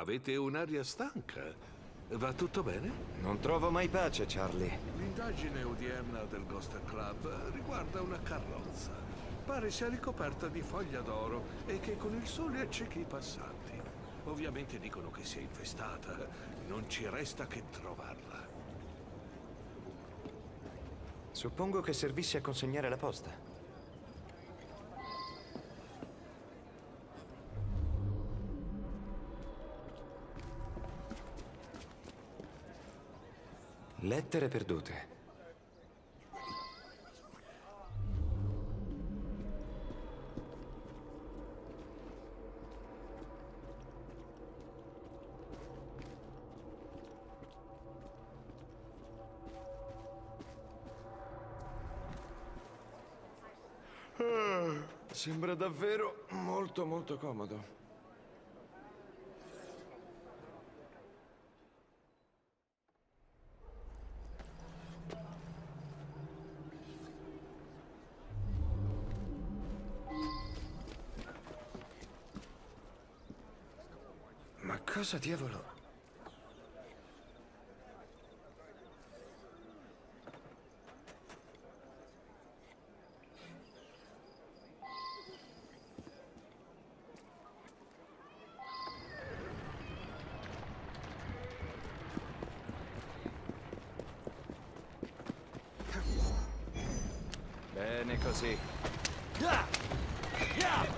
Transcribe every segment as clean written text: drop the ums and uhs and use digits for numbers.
avete un'aria stanca. Va tutto bene? Non trovo mai pace, Charlie. L'indagine odierna del Ghost Club riguarda una carrozza. Pare sia ricoperta di foglia d'oro e che con il sole accechi i passanti. Ovviamente dicono che sia infestata. Non ci resta che trovarla. Suppongo che servisse a consegnare la posta. Lettere perdute. Sembra davvero molto comodo. Ma cosa diavolo? Bene così. Ah! Yeah!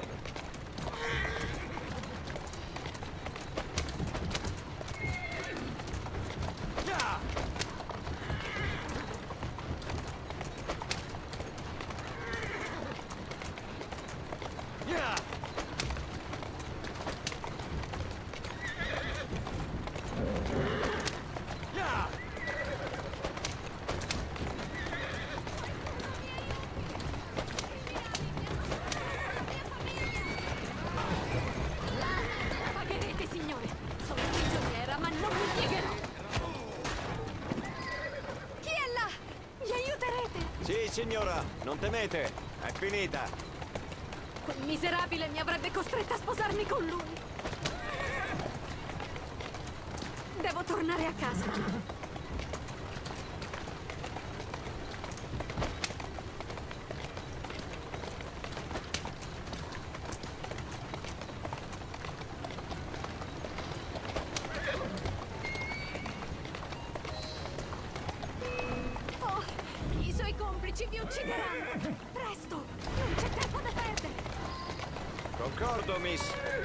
Pagherete, signore! Sono prigioniera, ma non mi piegherò! Chi è là? Mi aiuterete? Sì, signora, non temete. È finita. Quel miserabile mi avrebbe costretta a sposarmi con lui! Devo tornare a casa! I suoi complici mi uccideranno! Presto! Non c'è tempo da perdere! Concordo, miss.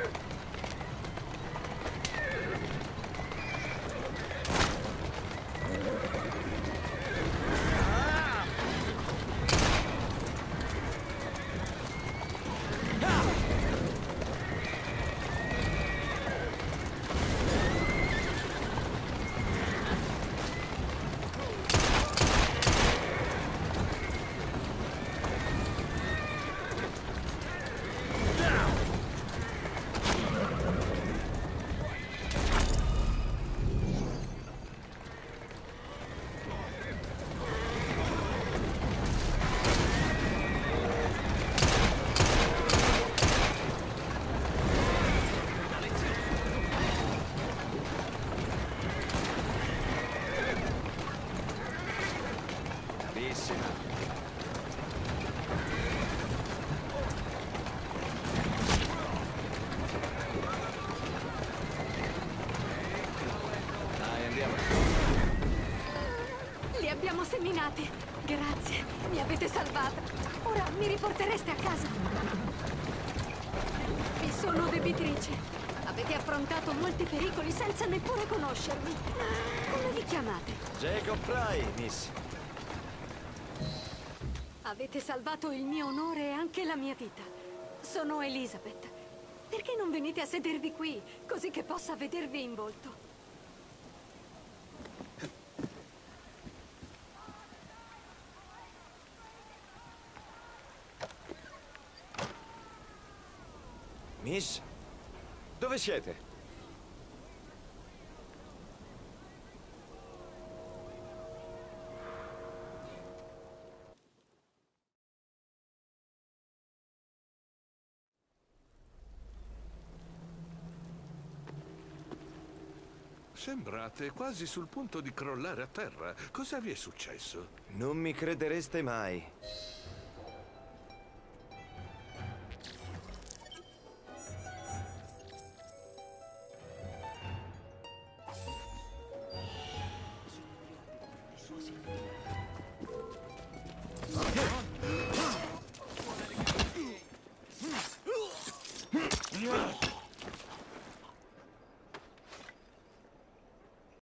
Bravissima. Dai, andiamo. Li abbiamo seminati! Grazie, mi avete salvata! Ora mi riportereste a casa! Vi sono debitrice! Avete affrontato molti pericoli senza neppure conoscermi! Come vi chiamate? Jacob Fry, miss. Avete salvato il mio onore e anche la mia vita. Sono Elizabeth. Perché non venite a sedervi qui, così che possa vedervi in volto? Miss? Dove siete? Sembrate quasi sul punto di crollare a terra. Cosa vi è successo? Non mi credereste mai.